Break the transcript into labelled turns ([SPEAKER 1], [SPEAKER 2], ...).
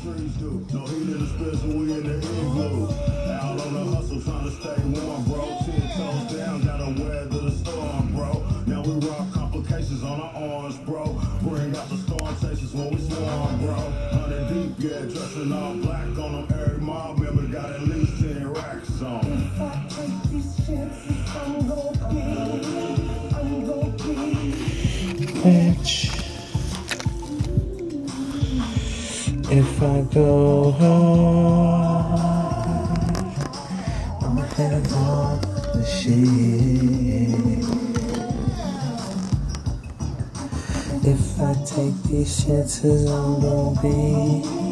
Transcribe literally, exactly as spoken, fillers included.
[SPEAKER 1] trees do. No heat in the space, so we in the igloo. Out on the hustle, trying to stay warm, bro. Ten toes down, gotta weather the storm, bro. Now we rock complications on our arms, bro. Bring out the storm chasers when we swarm, bro. Hundred deep, yeah, dressing all black on them. Every mob member got at least ten racks on.
[SPEAKER 2] If I take these chances, I'm gonna be, I'm gonna be rich. If I go hard, I'ma have all the shit. If I take these chances, I'm gonna be